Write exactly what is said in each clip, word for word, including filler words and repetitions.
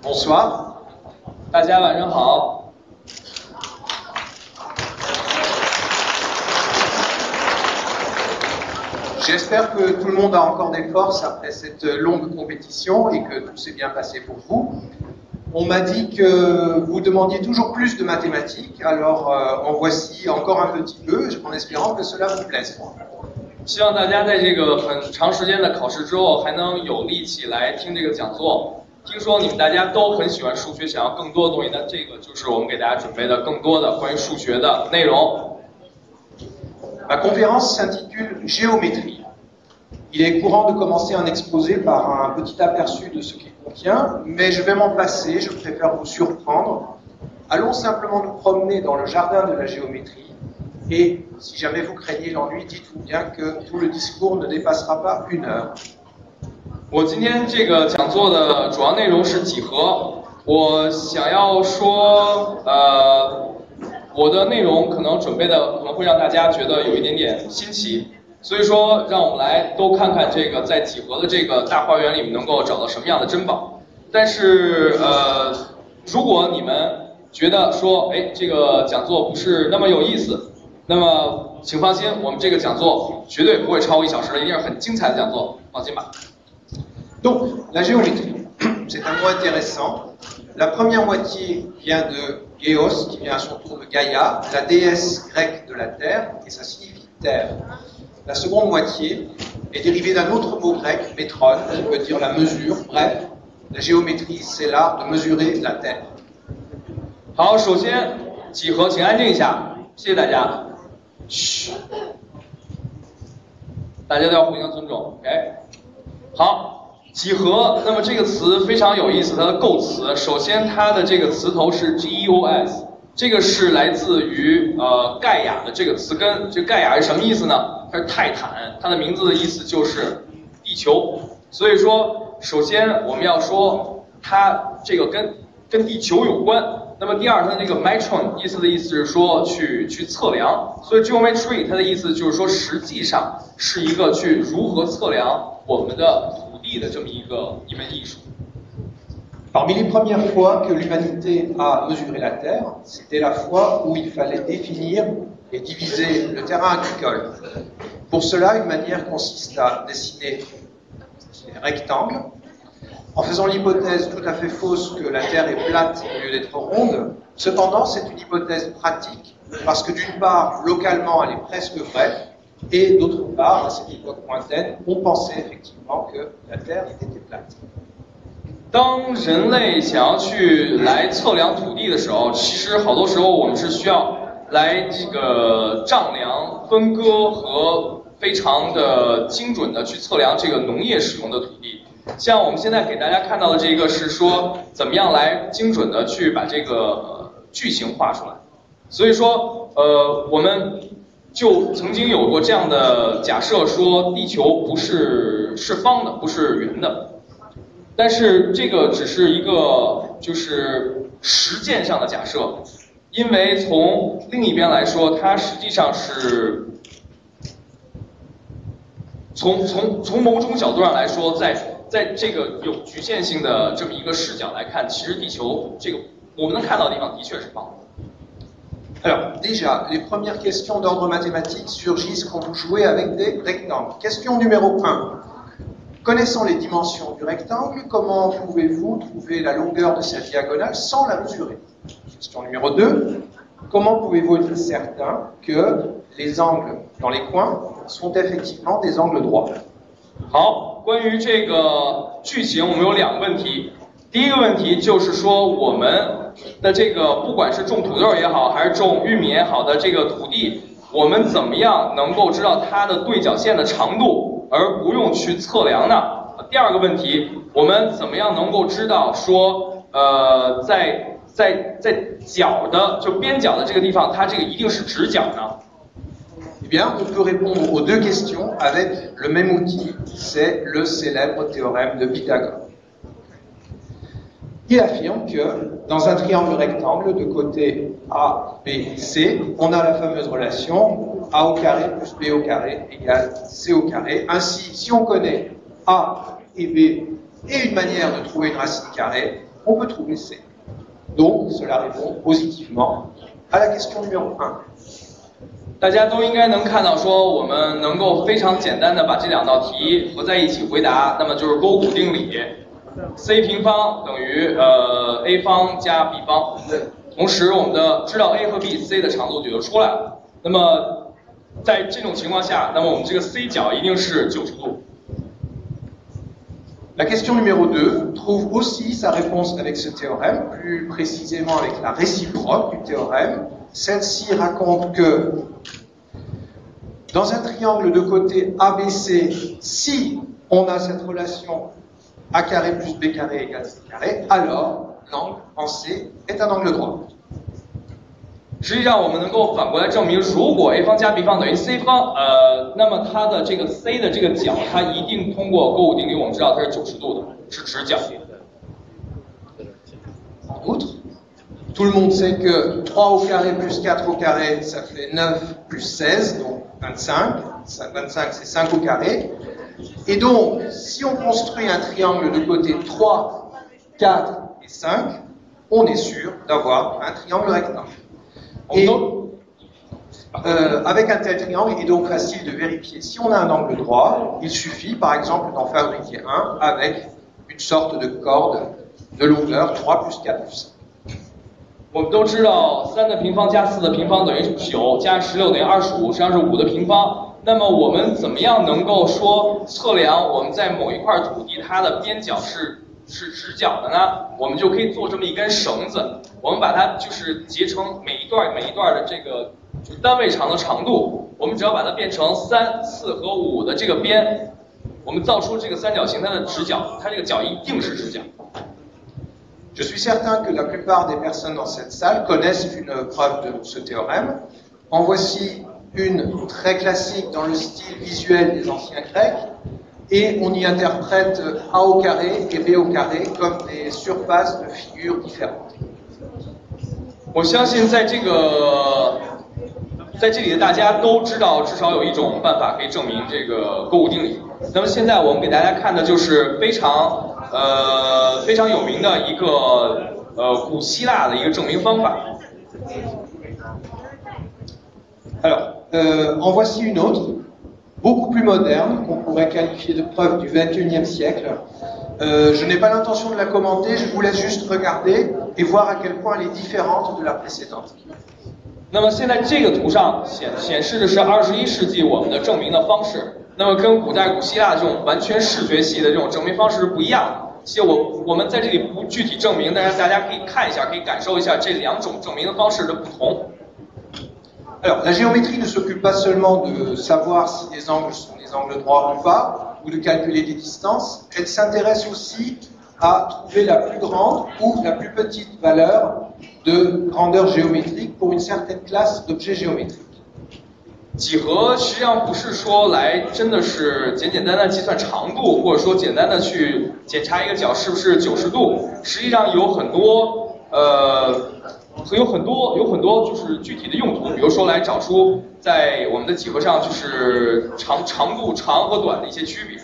Bonsoir. 大家晚上好。 J'espère que tout le monde a encore des forces après cette longue compétition et que tout s'est bien passé pour vous. On m'a dit que vous demandiez toujours plus de mathématiques, alors euh, en voici encore un petit peu, en espérant que cela vous plaise. 希望大家在这个很长时间的考试之后，还能有力气来听这个讲座。听说你们大家都很喜欢数学，想要更多的东西，那这个就是我们给大家准备的更多的关于数学的内容。 Ma conférence s'intitule Géométrie. Il est courant de commencer un exposé par un petit aperçu de ce qu'il contient, mais je vais m'en passer, je préfère vous surprendre. Allons simplement nous promener dans le jardin de la géométrie, et si jamais vous craignez l'ennui, dites-vous bien que tout le discours ne dépassera pas une heure. 我今天这个讲座的主要内容是几何，我想要说，呃，我的内容可能准备的可能会让大家觉得有一点点新奇。 所以说，让我们来都看看这个在几何的这个大花园里面能够找到什么样的珍宝。但是，呃，如果你们觉得说，哎，这个讲座不是那么有意思，那么请放心，我们这个讲座绝对不会超过一小时的，一定是很精彩的讲座，放心吧。 Donc, la géométrie, c'est un mot intéressant. La première moitié vient de Géos, qui vient à son tour de Gaïa, la déesse grecque de la terre, et ça signifie terre. La seconde moitié est dérivée d'un autre mot grec, métron, qui veut dire la mesure. Bref, la géométrie, c'est l'art de mesurer la terre. 好，首先几何，请安静一下，谢谢大家。嘘，大家都要互相尊重 ，OK？ 好，几何，那么这个词非常有意思，它的构词，首先它的这个词头是 G E O S， 这个是来自于呃盖亚的这个词根，这盖亚是什么意思呢？ 它是泰坦，它的名字的意思就是地球，所以说，首先我们要说它这个跟跟地球有关。那么第二，它的这个 metron 意思的意思是说去去测量，所以 geometry 它的意思就是说实际上是一个去如何测量我们的土地的这么一个一门艺术。 Parmi les premières fois que l'humanité a mesuré la Terre, c'était la fois où il fallait définir et diviser le terrain agricole. Pour cela, une manière consiste à dessiner des rectangles, en faisant l'hypothèse tout à fait fausse que la Terre est plate au lieu d'être ronde. Cependant, c'est une hypothèse pratique, parce que d'une part, localement, elle est presque vraie, et d'autre part, à cette époque lointaine, on pensait effectivement que la Terre était plate. 当人类想要去来测量土地的时候，其实好多时候我们是需要来这个丈量、分割和非常的精准的去测量这个农业使用的土地。像我们现在给大家看到的这个是说，怎么样来精准的去把这个矩形画出来。所以说，呃，我们就曾经有过这样的假设，说地球不是是方的，不是圆的。 但是这个只是一个就是实践上的假设，因为从另一边来说，它实际上是从从从某种角度上来说，在在这个有局限性的这么一个视角来看，其实地球这个我们能看到的地方的确是方的。 Alors, déjà, les premières questions d'ordre mathématique surgissent quand vous jouez avec des rectangles. Question numéro un. Connaissant les dimensions du rectangle, comment pouvez-vous trouver la longueur de cette diagonale sans la mesurer? Question numéro deux. Comment pouvez-vous être certain que les angles dans les coins sont effectivement des angles droits? 好，关于这个句型，我们有两个问题。第一个问题就是说，我们的这个不管是种土豆也好，还是种玉米也好的这个土地，我们怎么样能够知道它的对角线的长度，而不用去测量呢？第二个问题，我们怎么样能够知道说，呃，在在在角的就边角的这个地方，它这个一定是直角呢？ Eh bien, on peut répondre aux deux questions avec le même outil, c'est le célèbre théorème de Pythagore. Il affirme que dans un triangle rectangle de côté A, B, C, on a la fameuse relation A au carré plus B au carré égale C au carré. Ainsi, si on connaît A et B et une manière de trouver une racine carrée, on peut trouver C. Donc, cela répond positivement à la question numéro un. 大家都应该能看到，说我们能够非常简单的把这两道题合在一起回答，那么就是勾股定理 ，c 平方等于呃 a 方加 b 方。同时，我们的知道 a 和 b、c 的长度就就出来了。那么在这种情况下，那么我们这个 c 角一定是九十度。 La question numéro deux trouve aussi sa réponse avec ce théorème, plus précisément avec la réciproque du théorème. Celle-ci raconte que dans un triangle de côté A B C, si on a cette relation A carré plus B carré égale C carré, alors l'angle en C est un angle droit. 实际上，我们能够反过来证明，如果 a 方加 b 方等于 c 方，呃，那么它的这个 c 的这个角，它一定通过勾股定理，我们知道它是九十度的，是直角。 En outre, tout le monde sait que trois au carré plus quatre au carré, ça fait neuf plus seize, donc vingt-cinq. vingt-cinq, c'est cinq au carré. Et donc, si on construit un triangle de côté trois, quatre et cinq, on est sûr d'avoir un triangle rectangle. Et euh, avec un tel triangle, il est donc facile de vérifier si on a un angle droit. Il suffit, par exemple, d'en fabriquer un avec une sorte de corde de longueur trois plus quatre plus cinq. 我们都知道，三的平方加四的平方等于九，加十六等于二十五，实际上是五的平方。那么我们怎么样能够说测量我们在某一块土地它的边角是是直角的呢？我们就可以做这么一根绳子，我们把它就是截成每一段每一段的这个就是单位长的长度，我们只要把它变成三、四和五的这个边，我们造出这个三角形它的直角，它这个角一定是直角。 Je suis certain que la plupart des personnes dans cette salle connaissent une preuve de ce théorème. En voici une très classique dans le style visuel des anciens Grecs, et on y interprète A au carré et B au carré comme des surfaces de figures différentes. 我相信在这个在这里的大家都知道，至少有一种办法可以证明这个勾股定理。那么现在我们给大家看的就是非常。 呃，非常有名的一个呃古希腊的一个证明方法。 Alors, euh, en voici une autre, beaucoup plus moderne, qu'on pourrait qualifier de preuve du vingt et unième siècle. Euh, je n'ai pas l'intention de la commenter, je vous laisse juste regarder et voir à quel point elle est différente de la précédente. 那么现在这个图上显显示的是二十一世纪我们的证明的方式。 那么跟古代古希腊这种完全视觉系的这种证明方式是不一样的。其实我我们在这里不具体证明，但是大家可以看一下，可以感受一下这两种证明的方式的不同。 Alors, la géométrie ne s'occupe pas seulement de savoir si les angles sont des angles droits ou pas, ou de calculer des distances. Elle s'intéresse aussi à trouver la plus grande ou la plus petite valeur de grandeur géométrique pour une certaine classe d'objets géométriques. 几何实际上不是说来真的是简简单单计算长度，或者说简单的去检查一个角是不是九十度。实际上有很多呃，有很多有很多就是具体的用途，比如说来找出在我们的几何上就是长长度长和短的一些区别。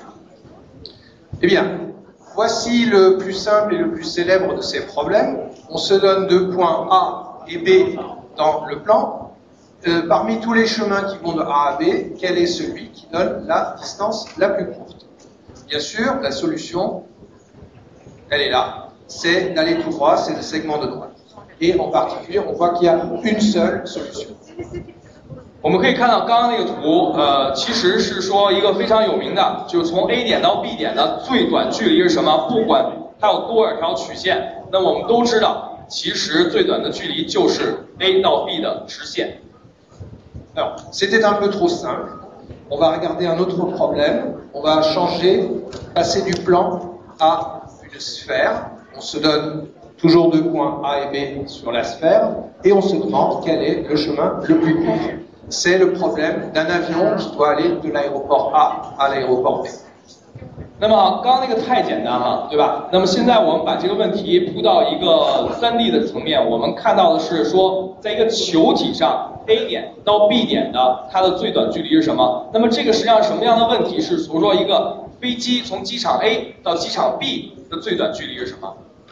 Eh bien, voici le plus simple et le plus célèbre de ces problèmes. On se donne deux points A et B dans le plan. Euh, parmi tous les chemins qui vont de A à B, quel est celui qui donne la distance la plus courte? Bien sûr, la solution, elle est là. C'est d'aller tout droit, c'est le segment de droite. Et en particulier, on voit qu'il y a une seule solution. 我们可以看到刚刚那个图，呃，其实是说一个非常有名的，就是从 A 点到 B 点的最短距离是什么？不管它有多少条曲线，那我们都知道，其实最短的距离就是 A 到 B 的直线。 Alors, c'était un peu trop simple. On va regarder un autre problème. On va changer, passer du plan à une sphère. On se donne toujours deux points A et B sur la sphère. Et on se demande quel est le chemin le plus court. C'est le problème d'un avion qui doit aller de l'aéroport A à l'aéroport B. 那么刚刚那个太简单了，对吧？那么现在我们把这个问题铺到一个 三 D 的层面，我们看到的是说，在一个球体上 A 点到 B 点的它的最短距离是什么？那么这个实际上什么样的问题是，比如说一个飞机从机场 A 到机场 B 的最短距离是什么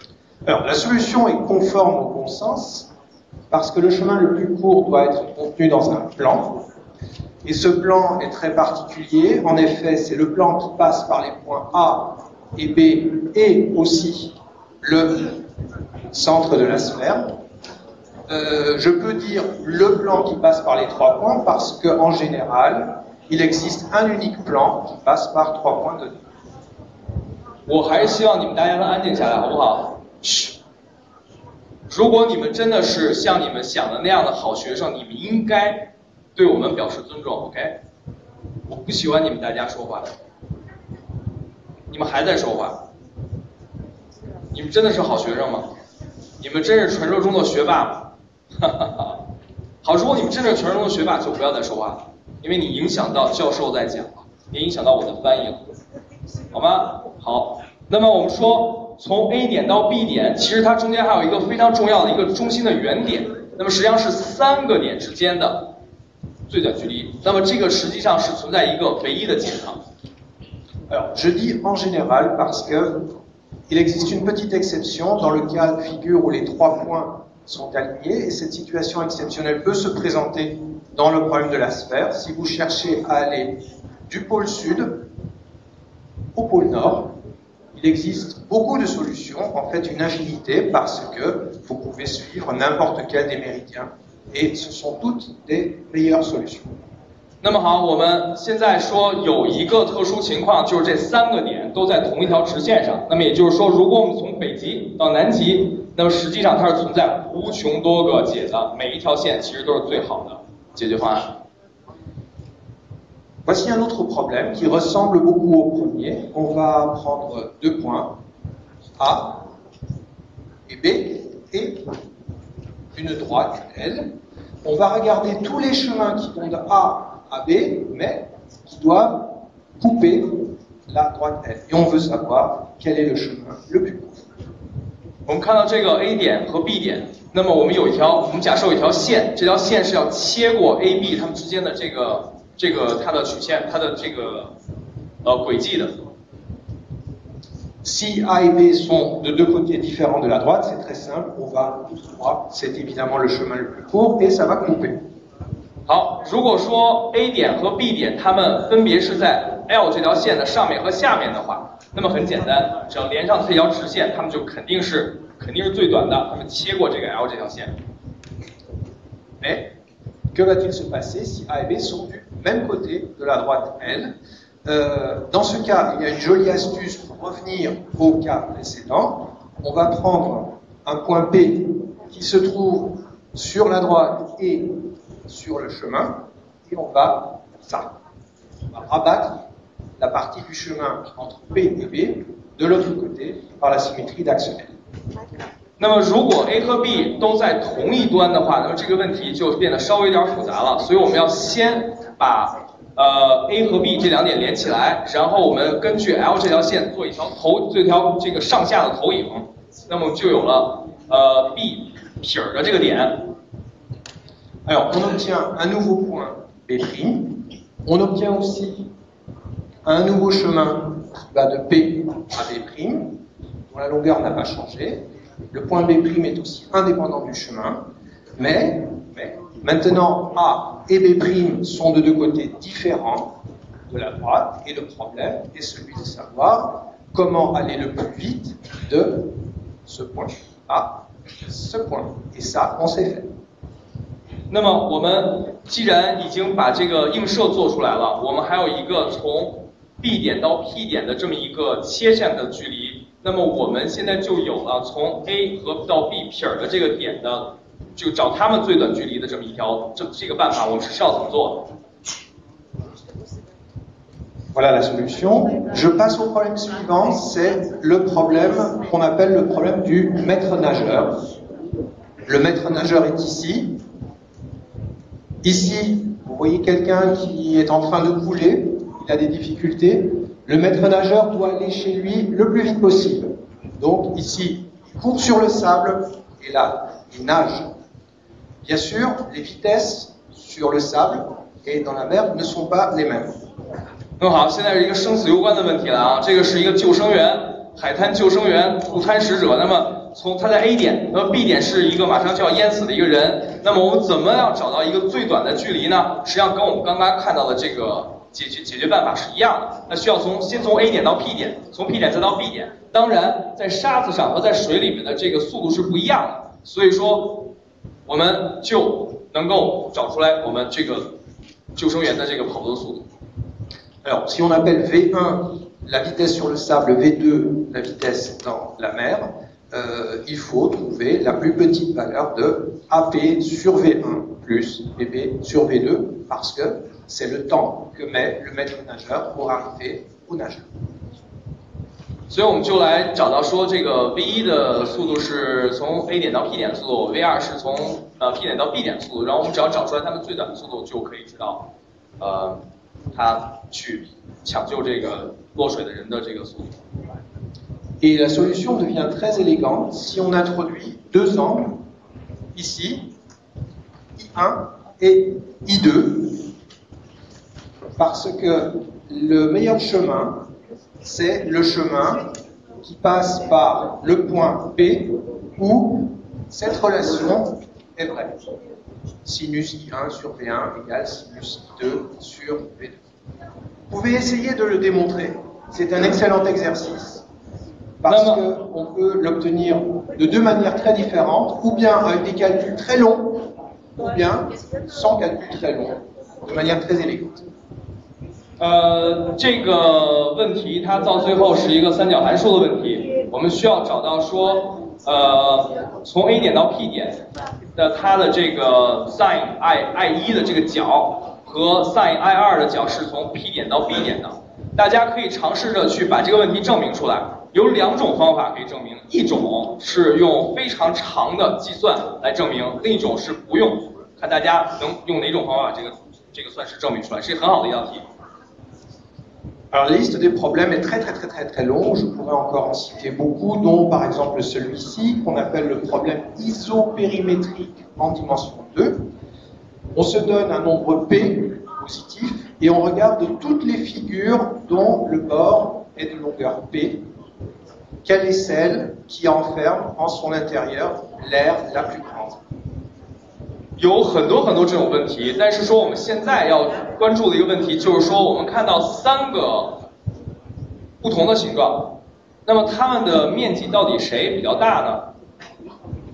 Alors, la solution est conforme au bon sens parce que le chemin le plus court doit être contenu dans un plan. Et ce plan est très particulier. En effet, c'est le plan qui passe par les points A et B et aussi le centre de la sphère. Euh, je peux dire le plan qui passe par les trois points parce qu'en général, il existe un unique plan qui passe par trois points donnés. 我还是希望你们大家能安静下来，好不好？嘘。如果你们真的是像你们想的那样的好学生，你们应该对我们表示尊重 ，OK？ 我不喜欢你们大家说话，你们还在说话。你们真的是好学生吗？你们真是传说中的学霸吗？哈哈哈。好，如果你们真的是传说中的学霸，就不要再说话了，因为你影响到教授在讲了，也影响到我的翻译了，好吗？好，那么我们说从 A 点到 B 点，其实它中间还有一个非常重要的一个中心的原点，那么实际上是三个点之间的最短距离。那么这个实际上是存在一个唯一的解的。 Alors, je dis en général parce que il existe une petite exception dans le cas de figure où les trois points sont alignés et cette situation exceptionnelle peut se présenter dans le problème de la sphère. Si vous cherchez à aller du pôle sud au pôle nord, il existe beaucoup de solutions, en fait une infinité, parce que vous pouvez suivre n'importe quel des méridiens, et ce sont toutes des meilleures solutions. 那么好，我们现在说有一个特殊情况，就是这三个点都在同一条直线上。那么也就是说，如果我们从北极到南极，那么实际上它是存在无穷多个解的，每一条线其实都是最好的解决方案。 Voici un autre problème qui ressemble beaucoup au premier. On va prendre deux points, A et B, et une droite, L. On va regarder tous les chemins qui vont de A à B, mais qui doivent couper la droite L. Et on veut savoir quel est le chemin le plus court. 我们看到这个 A 点和 B 点，那么我们有一条，我们假设有一条线，这条线是要切过 A、B 它们之间的这个。 这个它的曲线，它的这个呃轨迹的。 Si A et B sont de deux côtés différents de la droite, c'est très simple. On va tout droit. C'est évidemment le chemin le plus court et ça va couper. 好，如果说 A 点和 B 点它们分别是在 L 这条线的上面和下面的话，那么很简单，只要连上这条直线，它们就肯定是肯定是最短的，它们切过这个 L 这条线。 哎。 Que va-t-il se passer si A et B sont du même côté de la droite L? euh, Dans ce cas, il y a une jolie astuce pour revenir au cas précédent. On va prendre un point P qui se trouve sur la droite et sur le chemin, et on va ça. On va rabattre la partie du chemin entre P et B de l'autre côté par la symétrie d'axe L. 那么，如果 A 和 B 都在同一端的话，那么这个问题就变得稍微有点复杂了。所以我们要先把呃 A 和 B 这两点连起来，然后我们根据 L 这条线做一条投这条这个上下的投影，那么就有了呃 B 撇的这个点。 Alors, on obtient un nouveau point B'. On obtient aussi un nouveau chemin qui va de P à B', dont la longueur n'a pas changé. Le point B' est aussi indépendant du chemin, mais, mais maintenant A et B' sont de deux côtés différents de la droite, et le problème est celui de savoir comment aller le plus vite de ce point à ce point. Et ça, on sait faire. 那么我们既然已经把这个映射做出来了，我们还有一个从 B 点到 P 点的这么一个切线的距离。 那么我们现在就有了从 A 和到 B 撇的这个点的，就找它们最短距离的这么一条这这个办法，我们是要怎么做的？ Voilà la solution. Je passe au problème suivant, c'est le problème qu'on appelle le problème du maître nageur. Le maître nageur est ici. Ici, vous voyez quelqu'un qui est en train de couler, il a des difficultés. Le maître nageur doit aller chez lui le plus vite possible. Donc ici, il court sur le sable et là, il nage. Bien sûr, les vitesses sur le sable et dans la mer ne sont pas les mêmes. 那么好，现在是一个生死攸关的问题了啊！这个是一个救生员，海滩救生员、渡滩使者。那么从他在 A 点，那么 B 点是一个马上就要淹死的一个人，那么我们怎么样找到一个最短的距离呢？实际上跟我们刚刚看到的这个解决解决办法是一样的。那需要从先从 A 点到 P 点，从 P 点再到 B 点。当然，在沙子上和在水里面的这个速度是不一样的，所以说我们就能够找出来我们这个救生员的这个跑步的速度。 Alors, si on appelle V un la vitesse sur le sable, V deux la vitesse dans la mer, euh, il faut trouver la plus petite valeur de A P sur V un plus B B sur V deux, parce que c'est le temps que met le maître nageur pour arriver au nageur. 所以我们就来找到说，这个 V 一的速度是从 A 点到 P 点的速度 ，V 二是从呃 P 点到 B 点的速度，然后我们只要找出来它们最短的速度，就可以知道，呃，它去抢救这个落水的人的这个速度。 Et la solution devient très élégante si on introduit deux angles, ici, I un et I deux, parce que le meilleur chemin, c'est le chemin qui passe par le point P où cette relation est vraie. Sinus I un sur V un égale sinus I deux sur V deux. Vous pouvez essayer de le démontrer. C'est un excellent exercice parce qu'on peut l'obtenir de deux manières très différentes, ou bien avec des calculs très longs, ou bien sans calcul très long, de manière très élégante. 呃，这个问题它到最后是一个三角函数的问题，我们需要找到说，呃，从 A 点到 P 点的它的这个 sin i i 一的这个角和 sin i 二的角是从 P 点到 B 点的。大家可以尝试着去把这个问题证明出来。有两种方法可以证明，一种是用非常长的计算来证明，另一种是不用。看大家能用哪种方法把这个这个算式证明出来，是很好的一道题。 Alors la liste des problèmes est très très très très très longue, je pourrais encore en citer beaucoup, dont par exemple celui-ci qu'on appelle le problème isopérimétrique en dimension deux. On se donne un nombre P positif et on regarde toutes les figures dont le bord est de longueur P. Quelle est celle qui enferme en son intérieur l'air la plus grande? 有很多很多这种问题，但是说我们现在要关注的一个问题就是说，我们看到三个不同的形状，那么它们的面积到底谁比较大呢？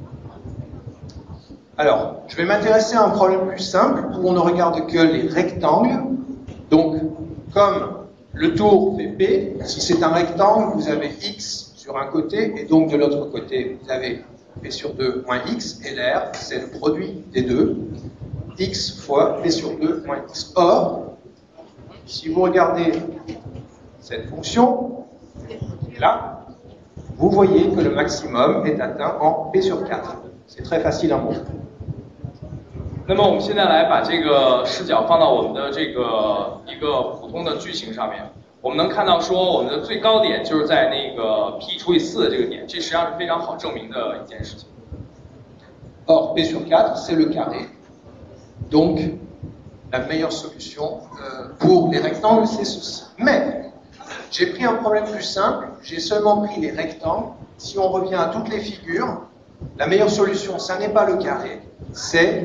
Alors, je vais m'intéresser à un problème plus simple où on ne regarde que les rectangles. Donc, comme le tour fait P, si c'est un rectangle, vous avez X sur un côté et donc de l'autre côté, vous avez P sur deux moins X, et l'air, c'est le produit des deux, X fois P sur deux moins X. Or, si vous regardez cette fonction, là, vous voyez que le maximum est atteint en P sur quatre. C'est très facile à montrer. 那么我们现在来把这个视角放到我们的这个一个普通的矩形上面，我们能看到说我们的最高点就是在那个 p 除以四的这个点，这实际上是非常好证明的一件事情。 Or, P sur quatre, c'est le carré. Donc, la meilleure solution euh, pour les rectangles, c'est ceci. Mais, j'ai pris un problème plus simple, j'ai seulement pris les rectangles. Si on revient à toutes les figures, la meilleure solution, ça n'est pas le carré, c'est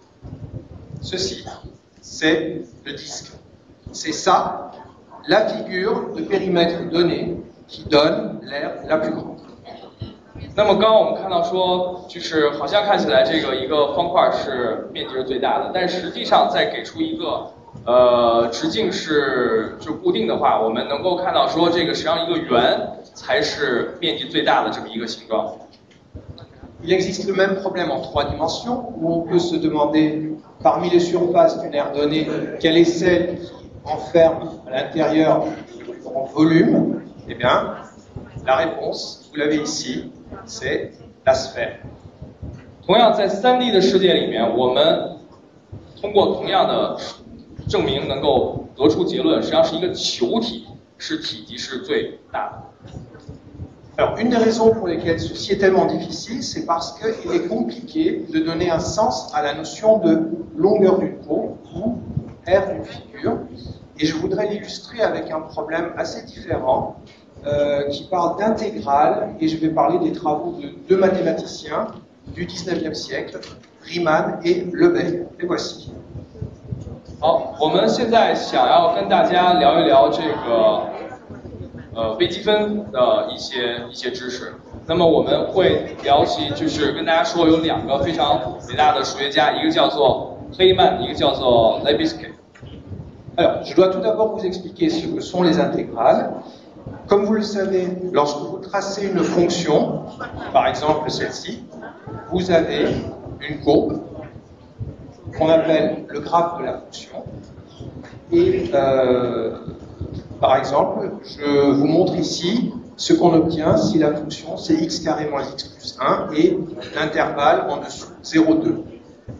ceci, c'est le disque. C'est ça, la figure de périmètre donné qui donne l'air la plus grande. 那么刚刚我们看到说，就是好像看起来这个一个方块是面积是最大的，但实际上再给出一个呃直径是就固定的话，我们能够看到说这个实际上一个圆才是面积最大的这么一个形状。 Il existe le même problème en trois dimensions où on peut se demander parmi les surfaces d'une aire donnée quelle est celle qui enferme à l'intérieur le plus grand volume. Eh bien, la réponse, vous l'avez ici, c'est la sphère. 同样在 三 D 的世界里面，我们通过同样的证明能够得出结论，实际上是一个球体是体积是最大的。 Alors, une des raisons pour lesquelles ceci est tellement difficile, c'est parce qu'il est compliqué de donner un sens à la notion de longueur d'une peau ou aire d'une figure. Et je voudrais l'illustrer avec un problème assez différent euh, qui parle d'intégrale, et je vais parler des travaux de deux mathématiciens du dix-neuvième siècle, Riemann et Lebesgue. Les voici. 好，我们现在想要跟大家聊一聊这个呃微积分的一些一些知识。那么我们会聊起，就是跟大家说有两个非常伟大的数学家，一个叫做黑曼，一个叫做 Lebesgue。 Alors, je dois tout d'abord vous expliquer ce que sont les intégrales. Comme vous le savez, lorsque vous tracez une fonction, par exemple celle-ci, vous avez une courbe qu'on appelle le graphe de la fonction. Et euh, par exemple, je vous montre ici ce qu'on obtient si la fonction c'est x carré moins x plus un et l'intervalle en dessous, zéro virgule deux.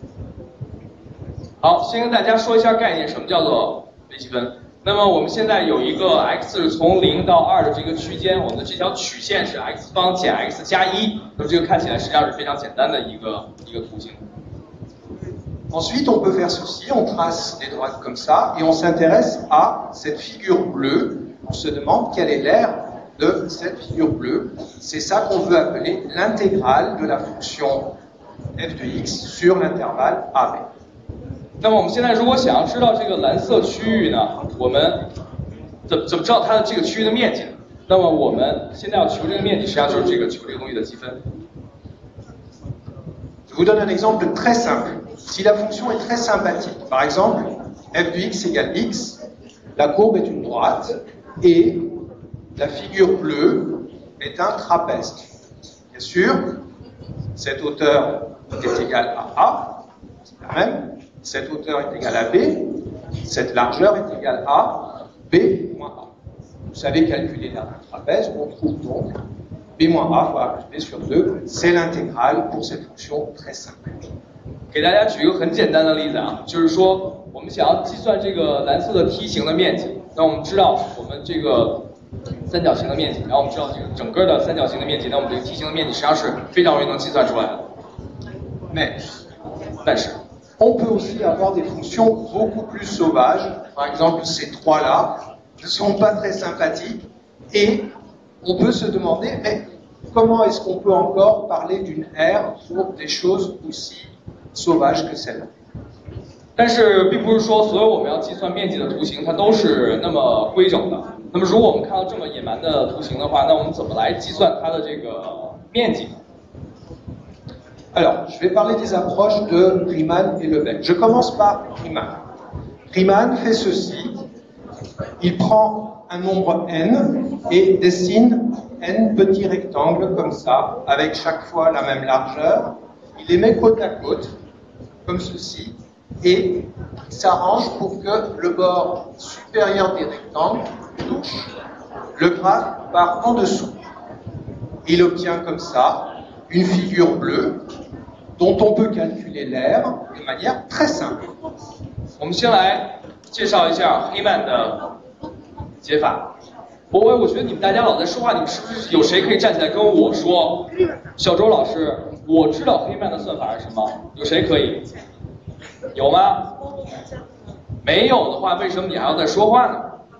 好，先跟大家说一下概念，什么叫做微积分。那么我们现在有一个 x 是从零到二的这个区间，我们的这条曲线是 x 方减 x 加一，那么这个看起来实际上是非常简单的一个一个图形。 Ensuite, on peut faire ceci, on trace des droites comme ça, et on s'intéresse à cette figure bleue. On se demande quelle est l'aire de cette figure bleue. C'est ça qu'on veut appeler l'intégrale de la fonction f de x sur l'intervalle A B. 那么我们现在如果想要知道这个蓝色区域呢，我们怎怎么知道它的这个区域的面积呢？那么我们现在要求这个面积，实际上就是这个求这个东西的积分。 Je vous donne un exemple très simple. Si la fonction est très sympathique, par exemple, f de x égale x, la courbe est une droite et la figure bleue est un trapèze. Bien sûr, cette hauteur est égale à A, c'est la même. Cette hauteur est égale à B, cette largeur est égale à B moins A. Vous savez calculer l'aire d'un trapèze, on trouve donc B moins A fois A plus B sur deux, c'est l'intégrale pour cette fonction très simple. 给大家举一个很简单的例子啊，就是说我们想要计算这个蓝色的梯形的面积，那我们知道我们这个三角形的面积，然后我们知道这个整个的三角形的面积，那我们这个梯形的面积实际上是非常容易能计算出来的。 Mais, 但是 on peut aussi avoir des fonctions beaucoup plus sauvages. Par exemple, ces trois-là ne sont pas très sympathiques. Et on peut se demander, mais comment est-ce qu'on peut encore parler d'une R pour des choses aussi sauvages que celle-là? 但是并不是说所有我们要计算面积的图形它都是那么规整的。那么如果我们看到这么野蛮的图形的话，那我们怎么来计算它的这个面积呢？ Alors, je vais parler des approches de Riemann et Lebesgue. Je commence par Riemann. Riemann fait ceci. Il prend un nombre n et dessine n petits rectangles comme ça, avec chaque fois la même largeur. Il les met côte à côte, comme ceci, et il s'arrange pour que le bord supérieur des rectangles touche le graphe par en dessous. Il obtient comme ça une figure bleue dont on peut calculer l'aire de manière très simple. 我们先来介绍一下黑曼的解法。我我我觉得你们大家老在说话，你们是不是有谁可以站起来跟我说？小周老师，我知道黑曼的算法是什么？有谁可以？有吗？没有的话，为什么你还要再说话呢？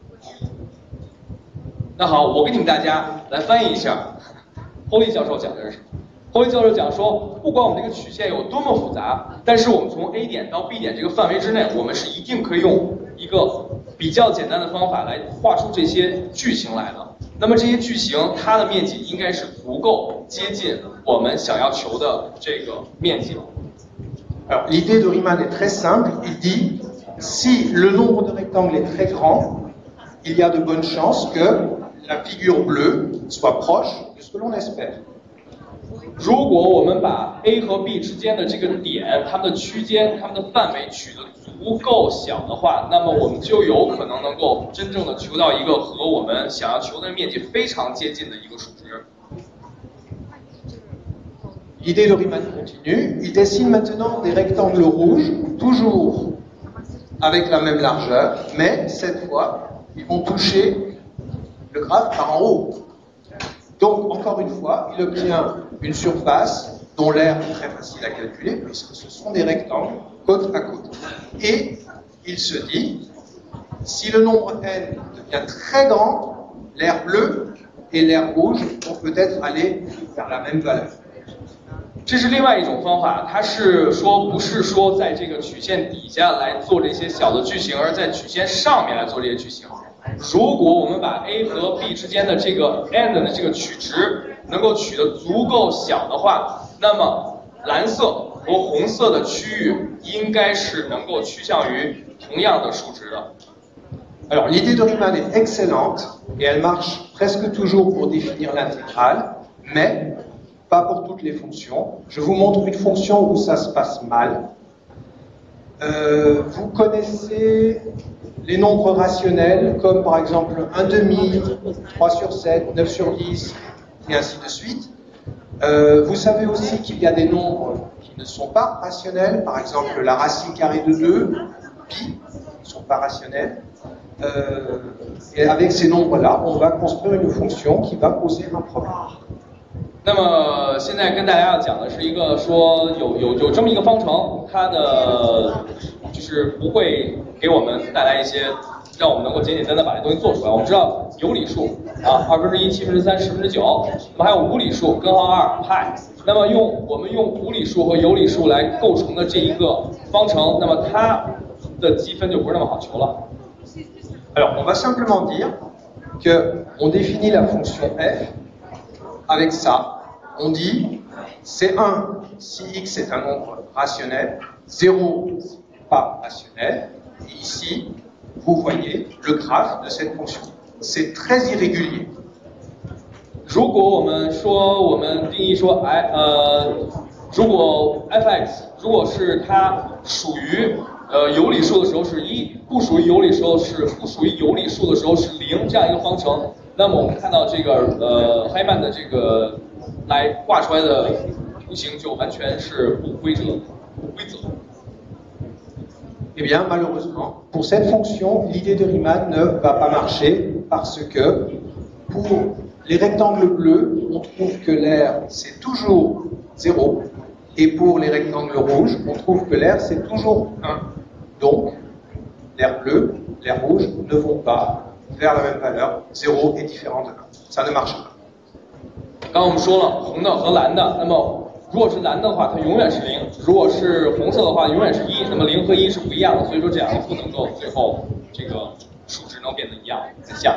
那好，我给你们大家来翻译一下Holy教授讲的是什么。 Holy教授讲说，不管我们这个曲线有多么复杂，但是我们从 A 点到 B 点这个范围之内，我们是一定可以用一个比较简单的方法来画出这些矩形来的。那么这些矩形它的面积应该是足够接近我们想要求的这个面积。 Alors, l'idée de Riemann est très simple. Il dit, si le nombre de rectangles est très grand, il y a de bonnes chances que la figure bleue soit proche de ce que l'on espère. 如果我们把 A 和 B 之间的这个点，它们的区间、它们的范围取得足够小的话，那么我们就有可能能够真正的求到一个和我们想要求的面积非常接近的一个数值。 L'idée de Riemann continue. Il dessine maintenant des rectangles rouges, toujours avec la même largeur, mais cette fois, ils vont toucher le graphe par en haut. Donc, encore une fois, il obtient une surface dont l'aire est très facile à calculer, puisque ce sont des rectangles côte à côte. Et il se dit, si le nombre n devient très grand, l'aire bleue et l'air rouge vont peut-être aller vers la même valeur. 这是另外一种方法，它是说不是说在这个曲线底下来做这些小的矩形，而在曲线上面来做这些矩形。如果我们把 A 和 B 之间的这个 and 的这个取值能够取得足够小的话，那么蓝色和红色的区域应该是能够趋向于同样的数值的。 Alors l'idée de Riemann est excellente et elle marche presque toujours pour définir l'intégrale, mais pas pour toutes les fonctions. Je vous montre une fonction où ça se passe mal. Euh, vous connaissez les nombres rationnels comme par exemple un demi, trois sur sept, neuf sur dix et ainsi de suite. Euh, vous savez aussi qu'il y a des nombres qui ne sont pas rationnels, par exemple la racine carrée de deux, pi, ne sont pas rationnels. Euh, et avec ces nombres-là, on va construire une fonction qui va poser un problème. 那么现在跟大家要讲的是一个说有有有这么一个方程，它的就是不会给我们带来一些让我们能够简简单单把这东西做出来。我们知道有理数啊，二分之一、七分之三、十分之九，我们还有无理数根号二派。那么用我们用无理数和有理数来构成的这一个方程，那么它的积分就不是那么好求了。 Alors, on va simplement dire que on définit la fonction f avec ça. On dit c'est un si x est un nombre rationnel, zéro pas rationnel, et ici, vous voyez le graphe de cette fonction. C'est très irrégulier. 如果我们说我们定义说 i 呃，如果 f(x) 如果是它属于呃有理数的时候是一，不属于有理数是不属于有理数的时候是零这样一个方程，那么我们看到这个呃海曼的这个来画出来的图形就完全是不规则、不规则。 Eh bien, malheureusement, pour cette fonction, l'idée de Riemann ne va pas marcher parce que pour les rectangles bleus, on trouve que l'air c'est toujours zéro, et pour les rectangles rouges, on trouve que l'air c'est toujours un. Donc, l'air bleu, l'air rouge ne vont pas vers la même valeur, zéro est différent de un. Ça ne marche pas. 刚刚我们说了红的和蓝的，那么如果是蓝的话，它永远是零；如果是红色的话，永远是一。那么零和一是不一样的，所以说这样不能够最后这个数值能变得一样很像。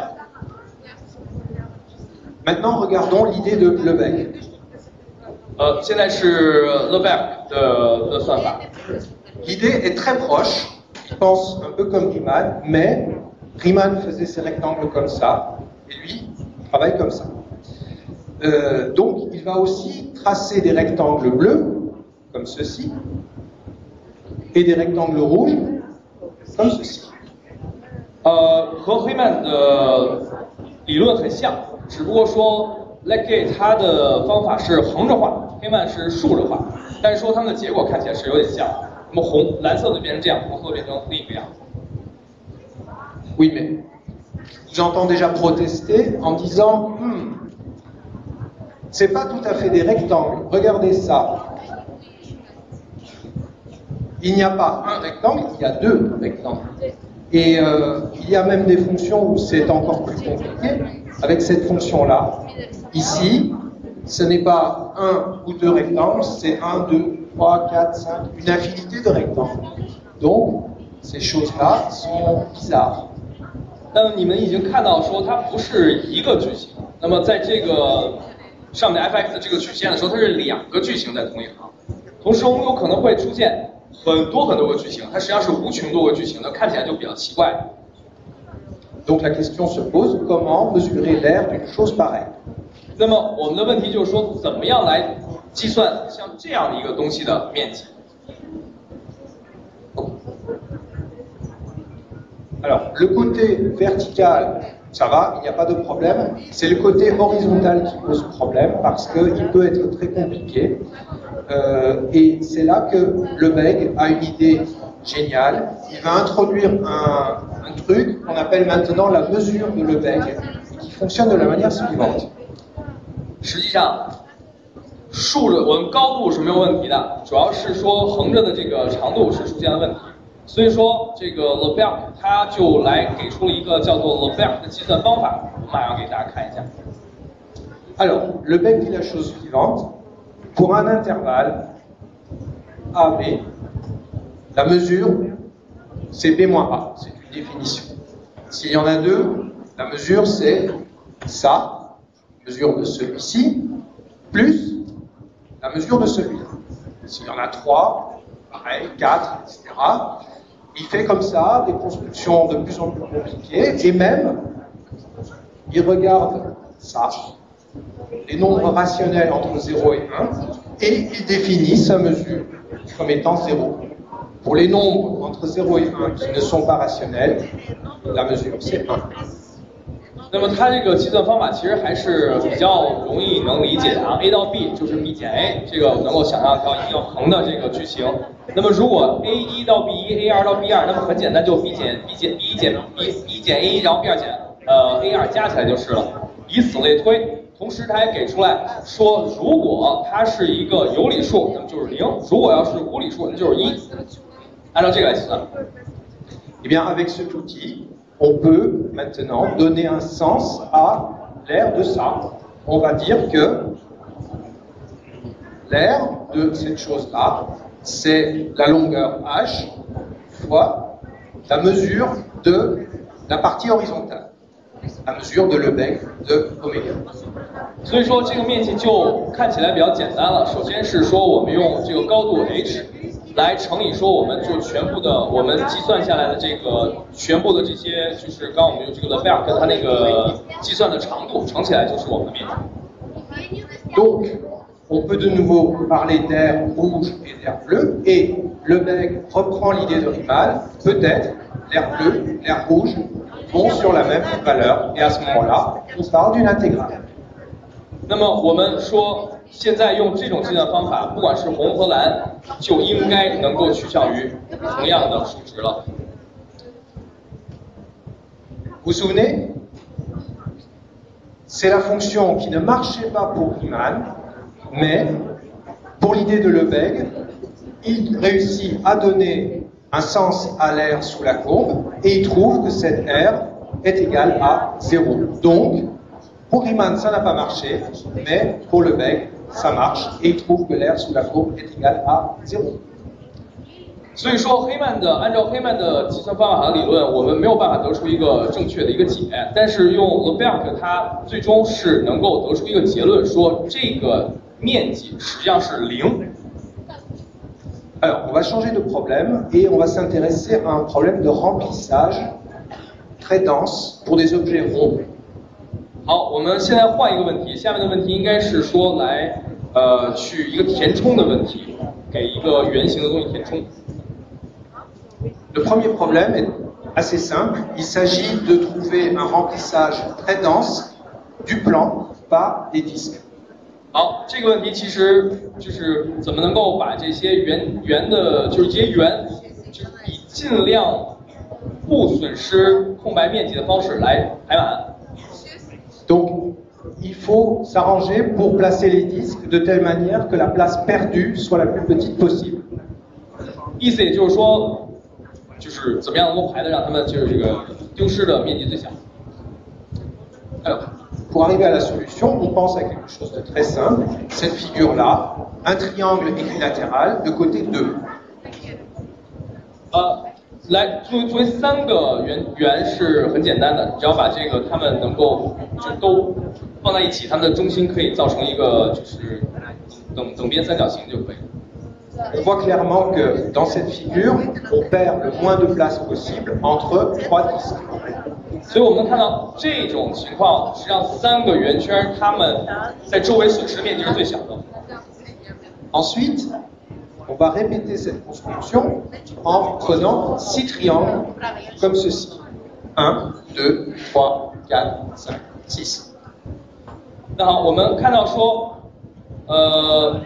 Maintenant, regardons l'idée de Lebesgue. 呃，现在是 Lebesgue 的的算法。 L'idée est très proche. Il pense un peu comme Riemann, mais Riemann faisait ses rectangles comme ça, et lui il travaille comme ça. Euh, donc, il va aussi tracer des rectangles bleus, comme ceci, et des rectangles rouges, comme ceci. 呃，和黑曼的理论很像，只不过说 Lebesgue 他的方法是横着画，黑曼是竖着画，但是说他们的结果看起来是有点像。那么红蓝色的变成这样，红色变成另一个样。 Oui, mais j'entends déjà protester en disant hmm, c'est pas tout à fait des rectangles. Regardez ça. Il n'y a pas un rectangle, il y a deux rectangles. Et euh, il y a même des fonctions où c'est encore plus compliqué. Avec cette fonction-là, ici, ce n'est pas un ou deux rectangles, c'est un, deux, trois, quatre, cinq, une infinité de rectangles. Donc, ces choses-là sont bizarres. 那么你们已经看到说它不是一个矩形，那么在这个上面 f(x) 的这个曲线的时候，它是两个矩形在同一行，同时我们有可能会出现很多很多个矩形，它实际上是无穷多个矩形的，看起来就比较奇怪。 Donc la question se pose, comment mesurer l'air d'une chose pareille? 那么我们的问题就是说，怎么样来计算像这样的一个东西的面积？ Alors, le côté vertical, ça va, il n'y a pas de problème. C'est le côté horizontal qui pose problème parce qu'il peut être très compliqué. Euh, et c'est là que Lebesgue a une idée géniale. Il va introduire un, un truc qu'on appelle maintenant la mesure de Lebesgue, qui fonctionne de la manière suivante. 实际上，竖着我们高度是没有问题的，主要是说横着的这个长度是出现了问题。 所以说，这个 Lebesgue 他就来给出了一个叫做 Lebesgue 的计算方法，我马上给大家看一下。 Alors, le bec dit la chose suivante. Pour un intervalle A B, la mesure, c'est B moins A. C'est une définition. S'il y en a deux, la mesure, c'est ça, mesure de celui-ci, plus la mesure de celui-là. S'il y en a trois, pareil, quatre, et cetera. Il fait comme ça des constructions de plus en plus compliquées, et même, il regarde ça, les nombres rationnels entre zéro et un, et il définit sa mesure comme étant zéro. Pour les nombres entre zéro et un qui ne sont pas rationnels, la mesure c'est un. 那么它这个计算方法其实还是比较容易能理解的啊 ，A 到 B 就是 B 减 A， 这个能够想象到一个横的这个矩形。那么如果 A 一到 B 一 ，A 二到 B 二，那么很简单，就 B 减 B 减 B 一减 B B 减 A 一，然后 B 二减呃 A 二加起来就是了，以此类推。同时，它还给出来说，如果它是一个有理数，那么就是零；如果要是无理数，那就是一。按照这个来计算。 Eh bien, avec cet outil, on peut maintenant donner un sens à l'aire de ça. On va dire que l'aire de cette chose-là, c'est la longueur h fois la mesure de la partie horizontale, la mesure de Lebesgue de oméga. 所以说这个面积就看起来比较简单了。首先是说我们用这个高度 h 来乘以说我们就全部的我们计算下来的这个全部的这些就是刚刚我们用这个的贝尔克它那个计算的长度乘起来就是我们的面积。 Donc, on peut de nouveau parler d'air rouge et d'air bleu, et Lebesgue reprend l'idée de Riemann, peut-être l'air bleu, l'air rouge vont sur la même valeur, et à ce moment-là, on parle d'une intégrale. 那么我们说，现在用这种计算方法，不管是红和蓝，就应该能够趋向于同样的数值了。 Vous vous souvenez? C'est la fonction qui ne marchait pas pour Riemann, mais pour l'idée de Lebesgue, il réussit à donner un sens à l'aire sous la courbe, et il trouve que cette aire est égale à zéro. Donc, pour Riemann, ça n'a pas marché, mais pour Lebesgue, ça marche, et il trouve que l'aire sous la courbe est égale à zéro. 所以说，黑曼的按照黑曼的计算方法和理论，我们没有办法得出一个正确的一个解，但是用 Lebesgue 它最终是能够得出一个结论，说这个面积实际上是零。 Alors, on va changer de problème et on va s'intéresser à un problème de remplissage très dense pour des objets ronds. 好，我们现在换一个问题，下面的问题应该是说来呃去一个填充的问题，给一个圆形的东西填充。 Le premier problème est assez simple, il s'agit de trouver un remplissage très dense du plan par des disques. 好，这个问题其实就是怎么能够把这些圆圆的，就是这些圆，就是以尽量不损失空白面积的方式来排满。 Donc, il faut s'arranger pour placer les disques de telle manière que la place perdue soit la plus petite possible. 意思也就是说，就是怎么样能够排的让他们就是这个丢失的面积最小。 Alors, pour arriver à la solution, on pense à quelque chose de très simple. Cette figure-là, un triangle équilatéral de côté deux. 呃，来作为作为三个圆圆是很简单的，只要把这个它们能够就都放在一起，它们的中心可以造成一个就是等等边三角形就可以。 On voit clairement que dans cette figure, on perd le moins de place possible entre trois disques. 所以我们能看到这种情况，实际上三个圆圈它们在周围损失面积是最小的。 Ensuite, on va répéter cette construction en prenant six triangles comme ceci. un, deux, trois, quatre, cinq, six. 那好，我们看到说，呃，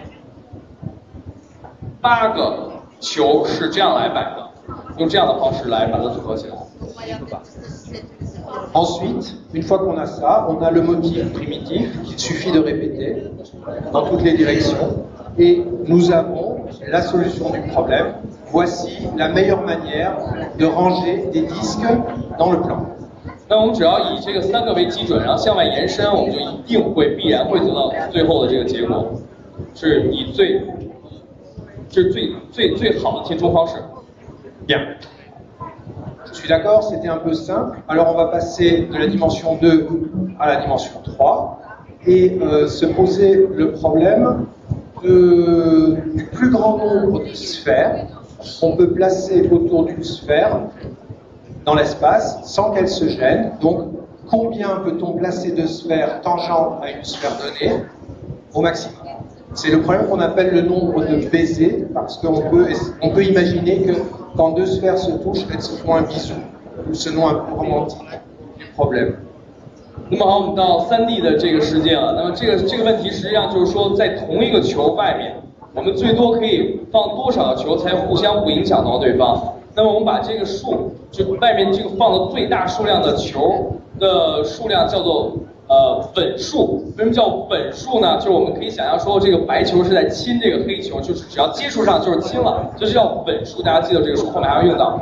八个球是这样来摆的，用这样的方式来把它组合起来，对吧？ Ensuite, une fois qu'on a ça, on a le motif primitif qu'il suffit de répéter dans toutes les directions, et nous avons la solution du problème. Voici la meilleure manière de ranger des disques dans le plan. 那我们只要以这个三个为基准，然后向外延伸，我们就一定会必然会得到最后的这个结果，是以最，这是最最最好的填充方式。 Bien. Je suis d'accord, c'était un peu simple. Alors on va passer de la dimension deux à la dimension trois et euh, se poser le problème de, du plus grand nombre de sphères qu'on peut placer autour d'une sphère dans l'espace sans qu'elle se gêne. Donc combien peut-on placer de sphères tangentes à une sphère donnée au maximum? C'est le problème qu'on appelle le nombre de baisers, parce qu'on peut, on peut imaginer que quand deux sphères se touchent, elles se font un bisou, ou ce nom un peu romantique du problème. 那么好，我们到三 D 的这个世界了。那么这个这个问题实际上就是说，在同一个球外面，我们最多可以放多少个球才互相不影响到对方？那么我们把这个数，就外面这个放的最大数量的球的数量叫做呃本数。为什么叫本数呢？就是我们可以想象说，这个白球是在亲这个黑球，就是只要接触上就是亲了，这就叫本数。大家记得这个数，后面还要用到。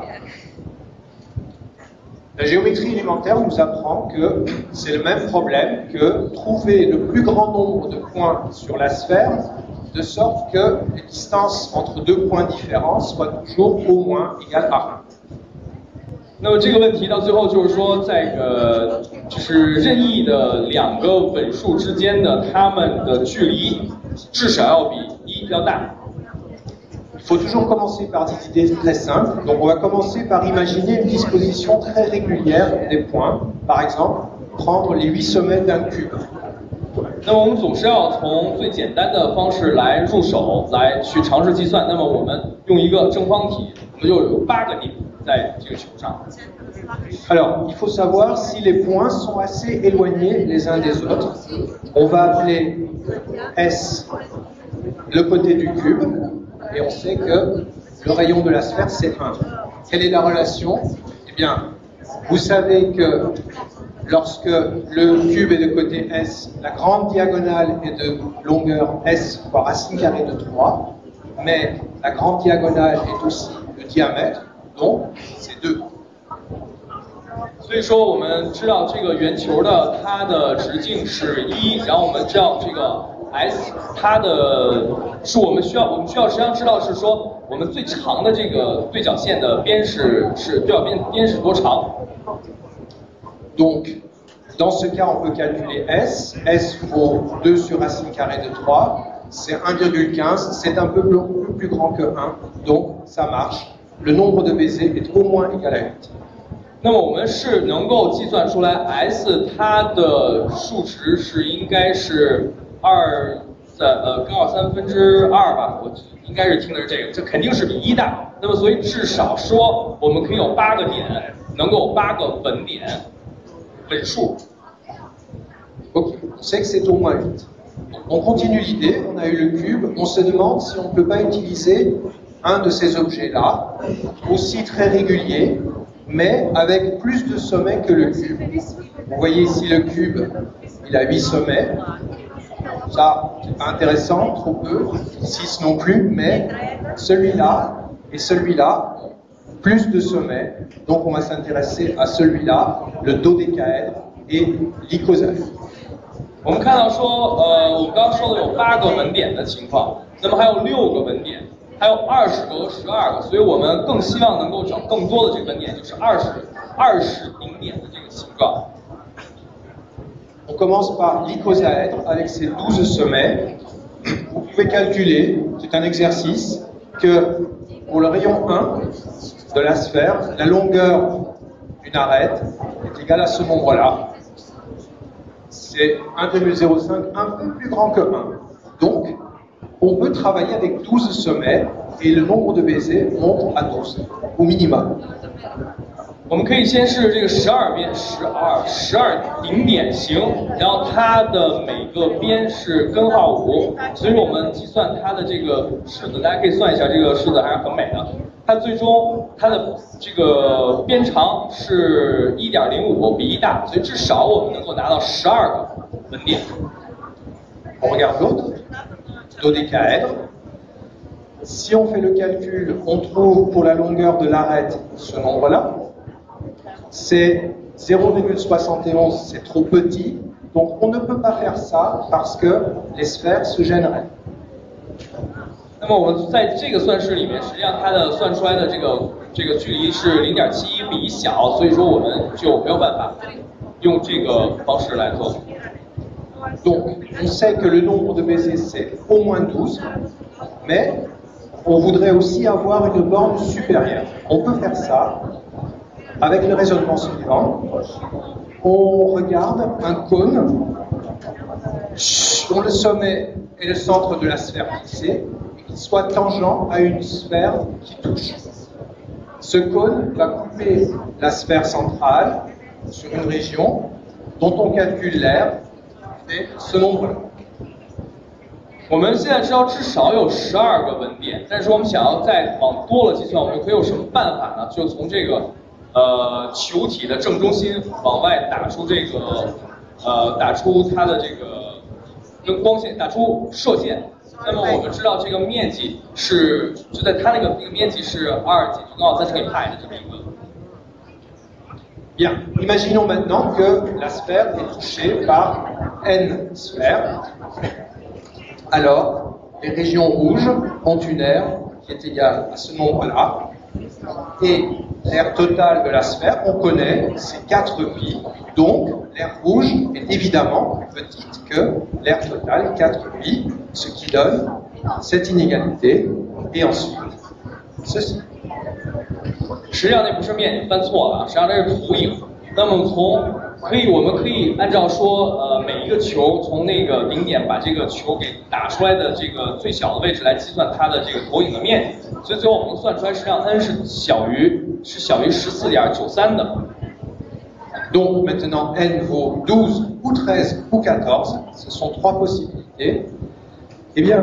La géométrie élémentaire nous apprend que c'est le même problème que trouver le plus grand nombre de points sur la sphère, de sorte que les distances entre deux points différents soient toujours au moins égales à un. 那么这个问题到最后就是说，在呃，就是任意的两个本数之间的它们的距离至少要比一要大。 Il faut toujours commencer par des idées très simples. Donc on va commencer par imaginer une disposition très régulière des points. Par exemple, prendre les huit sommets d'un cube. 那么我们总是要从最简单的方式来入手，来去尝试计算。那么我们用一个正方体，我们就有八个点在这个球上。 Alors, il faut savoir si les points sont assez éloignés les uns des autres. On va appeler S le côté du cube. Et on sait que le rayon de la sphère, c'est un. Quelle est la relation? Eh bien, vous savez que lorsque le cube est de côté S, la grande diagonale est de longueur S fois racine carrée de trois, mais la grande diagonale est aussi le diamètre, donc c'est deux. 所以说，我们知道这个圆球的它的直径是一，然后我们知道这个 S 它的是我们需要，我们需要实际上知道是说，我们最长的这个对角线的边是是对角边边是多长。 Donc, dans ce cas, on peut calculer S. S vaut deux sur racine carrée de trois. C'est un virgule quinze. C'est un peu plus, plus grand que un. Donc, ça marche. Le nombre de baisers est au moins égal à huit. 那么我们是能够计算出来 S 它的数值是应该是二三呃根号三分之二吧，我应该是听的是这个，这肯定是比一大。那么所以至少说我们可以有八个点，能够有八个本点本数。 Ok, on sait que c'est au moins huit. On continue l'idée, on a eu le cube, on se demande si on ne peut pas utiliser un de ces objets-là, aussi très régulier, mais avec plus de sommets que le cube. Vous voyez ici le cube, il a huit sommets. Ça, c'est pas intéressant, trop peu, six non plus, mais celui-là et celui-là ont plus de sommets. Donc on va s'intéresser à celui-là, le dodécaèdre et l'icosahèdre. 我们看到说，呃，我们刚刚说的有八个纹点的情况，那么还有六个纹点，还有二十个和十二个，所以我们更希望能够找更多的这个纹点，就是二十二十顶点的这个形状。 On commence par l'icosahèdre avec ses douze sommets. Vous pouvez calculer, c'est un exercice, que pour le rayon un de la sphère, la longueur d'une arête est égale à ce nombre-là. C'est un virgule zéro cinq, un peu plus grand que un. Donc, on peut travailler avec douze sommets et le nombre de baisers monte à douze, au minimum. 我们可以先是这个十二边，十二十二顶点形，然后它的每个边是根号五，所以我们计算它的这个式子，大家可以算一下，这个式子还是很美的。它最终它的这个边长是一点零五，比一大，所以至少我们能够拿到十二个纹点。 On regarde l'autre, dodécaèdre. Si on fait le calcul, on trouve pour la longueur de l'arête ce nombre-là. C'est zéro virgule soixante et onze, c'est trop petit, donc on ne peut pas faire ça parce que les sphères se gêneraient. 那么我们在这个算式里面，实际上它的算出来的这个这个距离是零点七一比小，所以说我们就没有办法用这个方式来做。 Donc, on sait que le nombre de baisers c'est au moins douze, mais on voudrait aussi avoir une borne supérieure. On peut faire ça avec le raisonnement suivant. On regarde un cône dont le sommet est le centre de la sphère fixée, et qui soit tangent à une sphère qui touche. Ce cône va couper la sphère centrale sur une région dont on calcule l'aire et ce nombre-là. 我们现在知道至少有十二个纹点，但是我们想要再往多了计算，我们可以有什么办法呢？就从这个呃球体的正中心往外打出这个呃打出它的这个跟光线打出射线。那么我们知道这个面积是就在它那个那个面积是二减去根号三乘以派的这么一个。 Bien, imaginons maintenant que la sphère est touchée par n sphères. Alors, les régions rouges ont une aire qui est égale à ce nombre-là. Et l'aire totale de la sphère, on connaît, c'est quatre pi. Donc, l'aire rouge est évidemment plus petite que l'aire totale, quatre pi, ce qui donne cette inégalité. Et ensuite, ceci. 实际上那不是面积，犯错了啊，实际上这是投影。那么从可以，我们可以按照说，呃，每一个球从那个顶点把这个球给打出来的这个最小的位置来计算它的这个投影的面积。所以最后我们算出来，实际上 n 是小于是小于十四点九三的。 Donc maintenant n vaut douze ou treize ou quatorze, ce sont trois possibilités. Eh bien,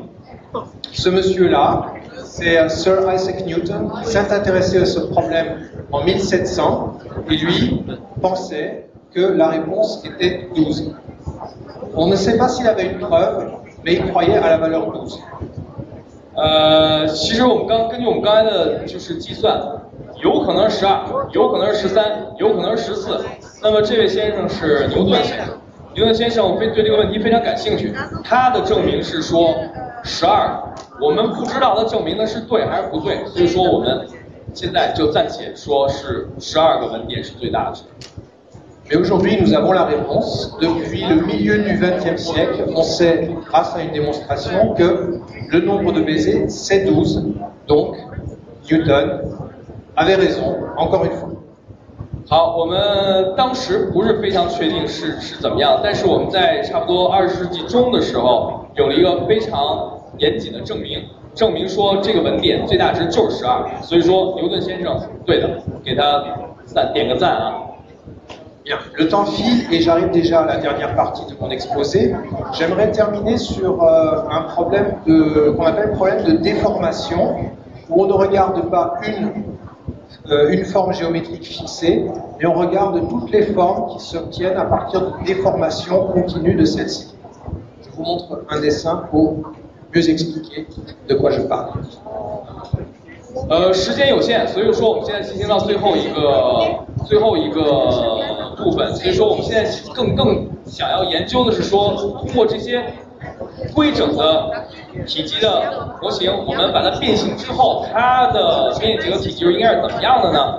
ce monsieur-là, c'est Sir Isaac Newton qui s'est intéressé à ce problème en mille sept cents et lui pensait que la réponse était douze. On ne sait pas s'il avait une preuve, mais il croyait à la valeur douze. 呃，其实我们刚根据我们刚才的就是计算，有可能是十二，有可能是十三，有可能是十四。那么这位先生是牛顿先生，牛顿先生非对这个问题非常感兴趣，他的证明是说十二。 我们不知道他证明的是对还是不对，所以说我们现在就暂且说是十二个纹点是最大的。 Mais aujourd'hui, nous avons la réponse. Depuis le milieu du vingtième siècle, on sait, grâce à une démonstration, que le nombre de baisers, c'est douze. Donc, Newton avait raison, encore une fois. 好，我们当时不是非常确定是是怎么样，但是我们在差不多二十世纪中的时候，有了一个非常 严谨的证明，证明说这个纹点最大值就是十二，所以说牛顿先生对的，给他赞点个赞啊。 Bien, le temps file et j'arrive déjà à la dernière partie de mon exposé. J'aimerais terminer sur euh, un problème de qu'on appelle le problème de déformation, où on ne regarde pas une euh, une forme géométrique fixée, mais on regarde toutes les formes qui s'obtiennent à partir de déformation continue de celle-ci. Je vous montre un dessin pour mieux expliquer de quoi je parle. 呃，时间有限，所以说我们现在进行到最后一个最后一个部分，所以说我们现在更更想要研究的是说，通过这些规整的体积的模型，我们把它变形之后，它的面积和体积应该是怎么样的呢？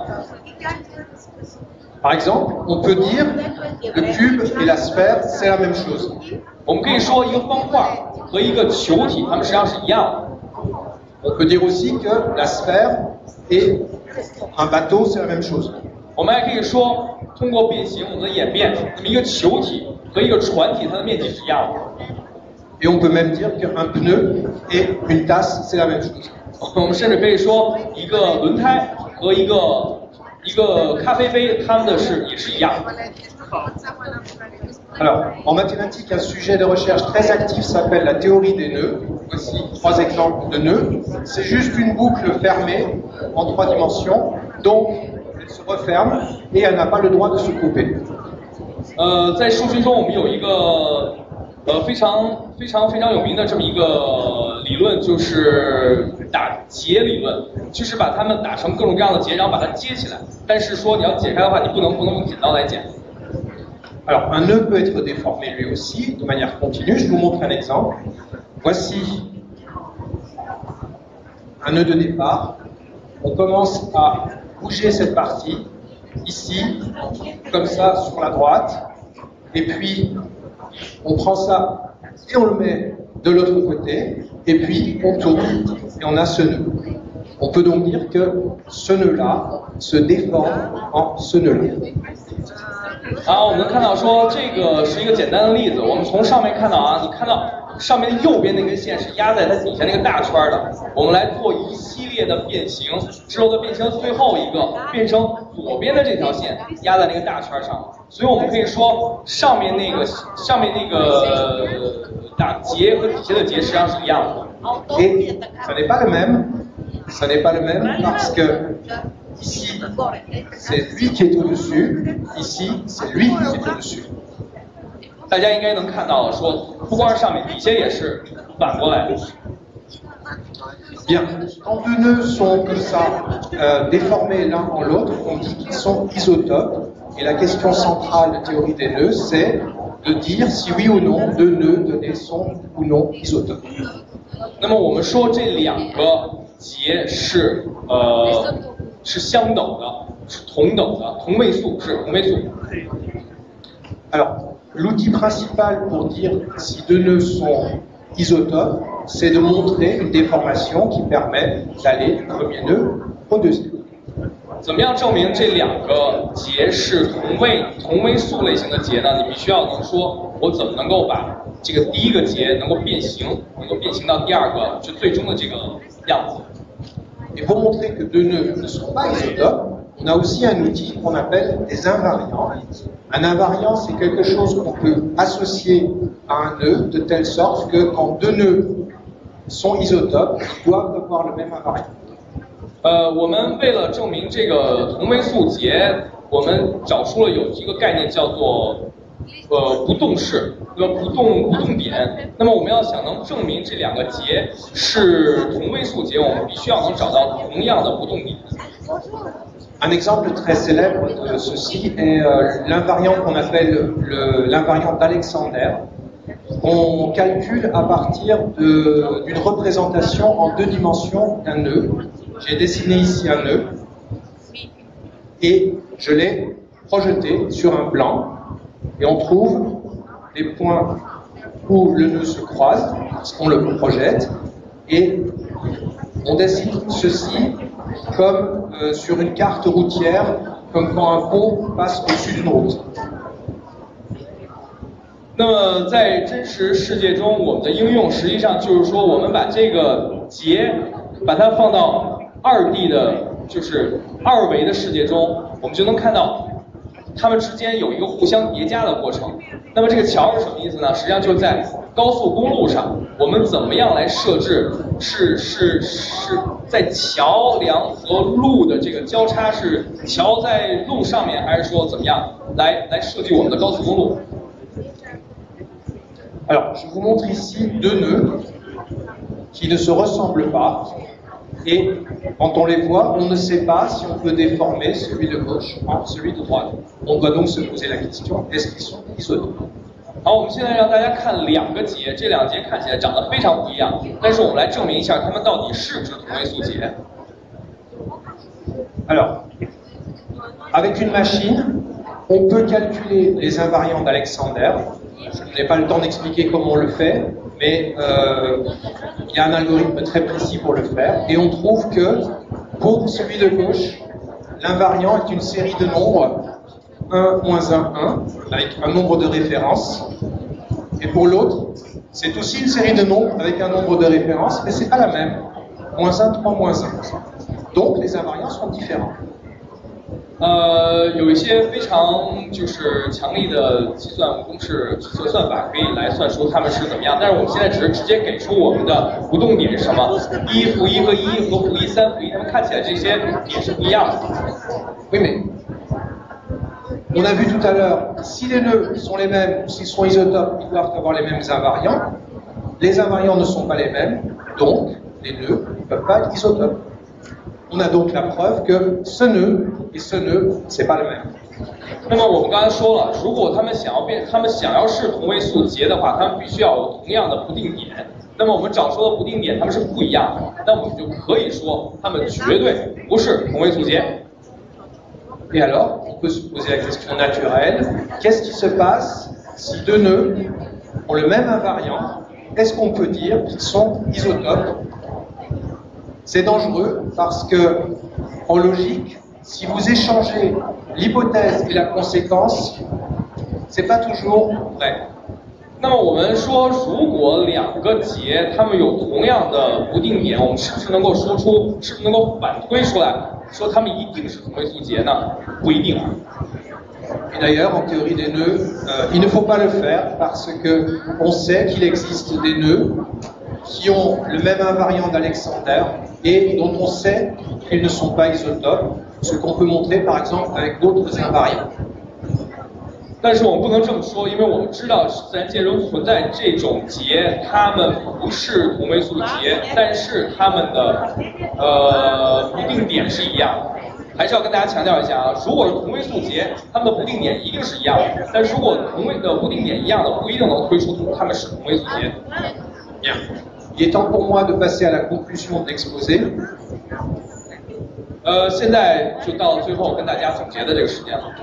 Par exemple, on peut dire le cube et la sphère, c'est la même chose. 我们可以说一个方块和一个球体，它们实际上是一样的。 On peut dire aussi que la sphère et un bateau, c'est la même chose. 我们还可以说，通过变形我们的演变，那么一个球体和一个船体，它的面积是一样的。 Et on peut même dire qu'un pneu et une tasse, c'est la même chose. 我们甚至可以说，一个轮胎和一个一个咖啡杯，它们的是也是一样的。 Alors, en mathématiques, un sujet de recherche très actif s'appelle la théorie des nœuds. Voici trois exemples de nœuds. C'est juste une boucle fermée en trois dimensions, donc elle se referme et elle n'a pas le droit de se couper. 呃，在数学中，我们有一个呃非常非常非常有名的这么一个理论。 论就是打结理论，就是把它们打成各种各样的结，然后把它接起来。但是说你要解开的话，你不能不能用剪刀来剪。 Alors, un nœud peut être déformé lui aussi, de manière continue. Je vous montre un exemple. Voici un nœud de départ. On commence à bouger cette partie, ici, comme ça, sur la droite. Et puis, on prend ça et on le met de l'autre côté. Et puis, on tourne et on a ce nœud. On peut donc dire que ce nœud-là se déforme en ce nœud-là. 好，我们看到说这个是一个简单的例子。我们从上面看到啊，你看到上面的右边那根线是压在它底下那个大圈的。我们来做一系列的变形，之后的变形最后一个变成左边的这条线压在那个大圈上。所以我们可以说上面那个上面那个大结和底下的结实际上是一样的。 Et ça n'est pas le même. Ça n'est pas le même parce que ici, c'est lui qui est au-dessus, ici, c'est lui qui est au-dessus. 大家应该能看到了，说不光是上面，底下也是反过来的。 Bien, quand deux nœuds sont comme ça, euh, déformés l'un en l'autre, on dit qu'ils sont isotopes. Et la question centrale de théorie des nœuds, c'est de dire si oui ou non deux nœuds donnés sont ou non isotopes. 那么我们说这两个结是呃是相等的，是同等的，同位素是同位素。 Alors, l'outil principal pour dire si deux nœuds sont isotopes, c'est de montrer une déformation qui permet d'aller du premier nœud au deuxième. 怎么样证明这两个结是同位同位素类型的结呢？你必须要能说，我怎么能够把这个第一个结能够变形，能够变形到第二个就最终的这个样子。 Et pour montrer que deux nœuds ne sont pas isotopes, on a aussi un outil qu'on appelle des invariants. Un invariant, c'est quelque chose qu'on peut associer à un nœud de telle sorte que quand deux nœuds sont isotopes, ils doivent avoir le même invariant. 呃，我们为了证明这个同位素结，我们找出了有一个概念叫做呃不动式，那么不动不动点。那么我们要想能证明这两个结是同位素结，我们必须要能找到同样的不动点。 Un exemple très célèbre de ceci est euh, l'invariant qu'on appelle l'invariant d'Alexander. On calcule à partir d'une représentation en deux dimensions d'un nœud. J'ai dessiné ici un nœud et je l'ai projeté sur un plan et on trouve les points où le nœud se croise, parce qu'on le projette, et on dessine ceci comme euh, sur une carte routière, comme quand un pont passe au-dessus d'une route. 那么在真实世界中，我们的应用实际上就是说，我们把这个结，把它放到二 D 的，就是二维的世界中，我们就能看到它们之间有一个互相叠加的过程。那么这个桥是什么意思呢？实际上就是在高速公路上，我们怎么样来设置？是是是在桥梁和路的这个交叉，是桥在路上面，还是说怎么样来来设计我们的高速公路？ Alors, je vous montre ici deux nœuds qui ne se ressemblent pas et quand on les voit, on ne sait pas si on peut déformer celui de gauche en celui de droite. On doit donc se poser la question, est-ce qu'ils sont isotopes? 好，我们现在让大家看两个结，这两个结看起来长得非常不一样，但是我们来证明一下它们到底是不是同位素结。 Alors, avec une machine, on peut calculer les invariants d'Alexander. Je n'ai pas le temps d'expliquer comment on le fait, mais euh, il y a un algorithme très précis pour le faire. Et on trouve que pour celui de gauche, l'invariant est une série de nombres un, moins un, un, avec un nombre de références. Et pour l'autre, c'est aussi une série de nombres avec un nombre de références, mais ce n'est pas la même. moins un, trois, moins un. Donc les invariants sont différents. 呃，有一些非常就是强力的计算公式、计算算法可以来算出它们是怎么样，但是我们现在只是直接给出我们的不动点是什么，一负一和一和负一、三负一，它们看起来这些点是不一样的。 Oui, mais on a vu tout à l'heure, si les nœuds sont les mêmes, s'ils sont isotopes, ils doivent avoir les mêmes invariants. les invariants ne sont pas les mêmes, donc les nœuds ne peuvent pas être isotopes. On a donc la preuve que ce nœud et ce nœud, c'est pas le même. 那么我们刚才说了，如果他们想要变，他们想要是同位素结的话，他们必须要有同样的不定点。那么我们找出的不定点，它们是不一样的，那我们就可以说它们绝对不是同位素结。 Et alors, on peut se poser la question naturelle, qu'est-ce qui se passe si deux nœuds ont le même invariant? Est-ce qu'on peut dire qu'ils sont isotopes? C'est dangereux parce que, en logique, si vous échangez l'hypothèse et la conséquence, c'est pas toujours vrai. 那么我们说，如果两个结它们有同样的不定点，我们是不是能够说出，是不是能够反推出来，说它们一定是同位素结呢？不一定啊。 Et d'ailleurs, en théorie des nœuds, euh, il ne faut pas le faire parce que on sait qu'il existe des nœuds qui ont le même invariant d'Alexander et dont on sait qu'ils ne sont pas isotopes, ce qu'on peut montrer par exemple avec d'autres invariants. 但是我们不能这么说，因为我们知道自然界中存在这种结，它们不是同位素结，但是它们的呃不定点是一样的。还是要跟大家强调一下啊，如果是同位素结，它们的不定点一定是一样的，但如果同位的不定点一样的，不一定能推出它们是同位素结。 Bien. Il est temps pour moi de passer à la conclusion de l'exposé. 呃，现在就到最后跟大家总结的这个时间了。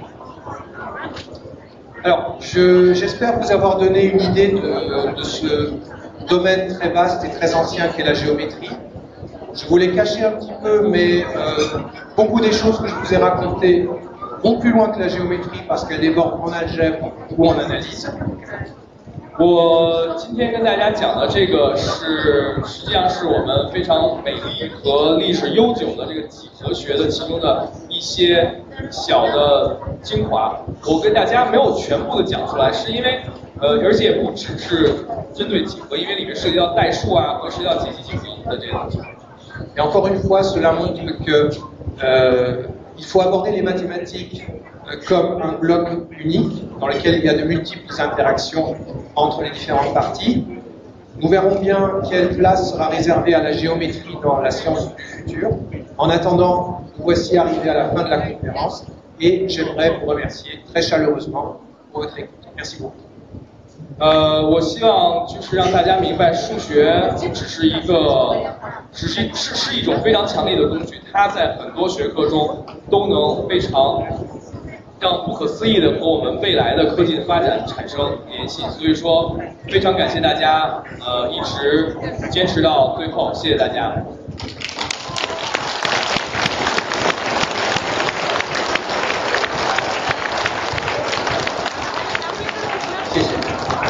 Alors, je, j'espère vous avoir donné une idée de, de ce domaine très vaste et très ancien qu'est la géométrie. Je vous l'ai caché un petit peu, mais euh, beaucoup des choses que je vous ai racontées vont plus loin que la géométrie parce qu'elles débordent en algèbre ou en analyse. 我今天跟大家讲的这个是，实际上是我们非常美丽和历史悠久的这个几何学的其中的一些小的精华。我跟大家没有全部的讲出来，是因为，呃，而且也不只是针对几何，因为里面涉及到代数啊和涉及到解析几何的这些东西。 Et encore une fois, cela montre que euh, il faut aborder les mathématiques comme un bloc unique dans lequel il y a de multiples interactions entre les différentes parties. Nous verrons bien quelle place sera réservée à la géométrie dans la science du futur. En attendant, nous voici arrivés à la fin de la conférence et j'aimerais vous remercier très chaleureusement pour votre écoute. Merci beaucoup. 呃，我希望就是让大家明白，数学只是一个，只是是是一种非常强力的工具，它在很多学科中都能非常让不可思议的和我们未来的科技的发展产生联系。所以说，非常感谢大家，呃，一直坚持到最后，谢谢大家。 谢谢。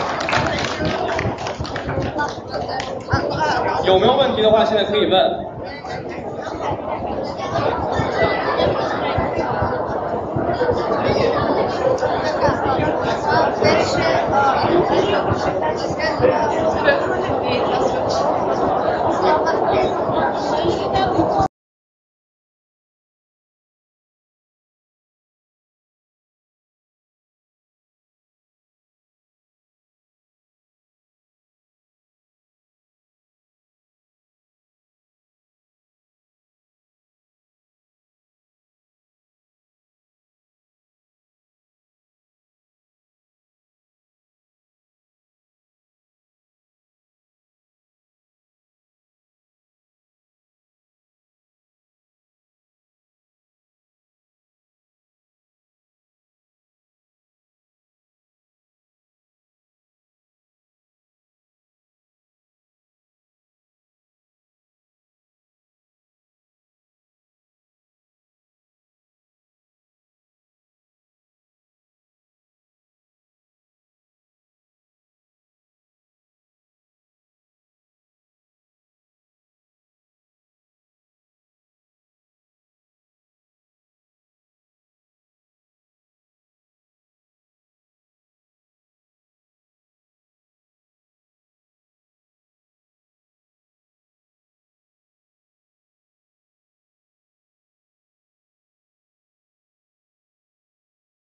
有没有问题的话，现在可以问。 但是呃，